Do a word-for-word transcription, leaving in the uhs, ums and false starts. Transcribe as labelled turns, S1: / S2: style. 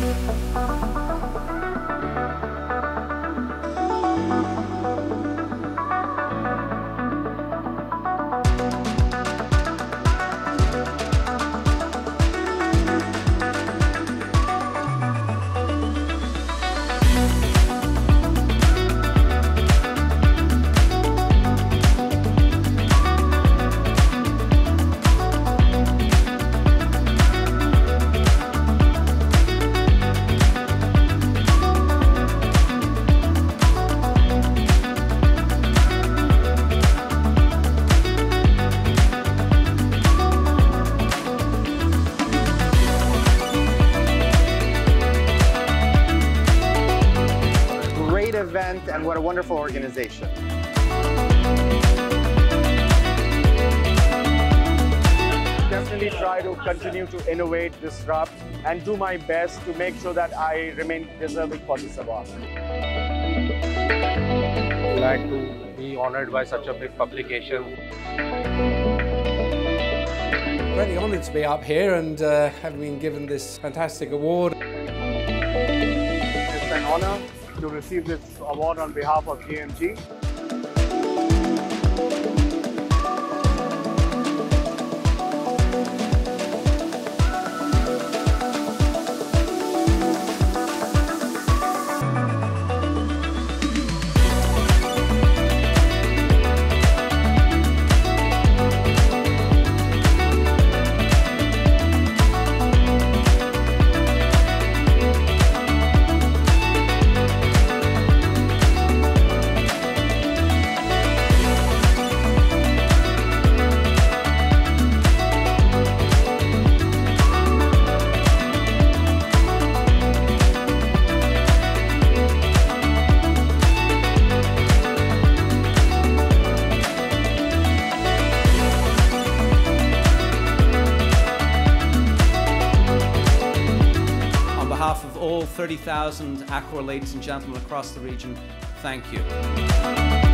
S1: Event, and what a wonderful organization. Definitely try to continue to innovate, disrupt, and do my best to make sure that I remain deserving for this award.
S2: Glad to be honored by such a big publication.
S3: Really honoured to be up here and uh, having been given this fantastic award.
S1: It's an honour to receive this award on behalf of G M G.
S4: On behalf of all thirty thousand Accor ladies and gentlemen across the region, thank you.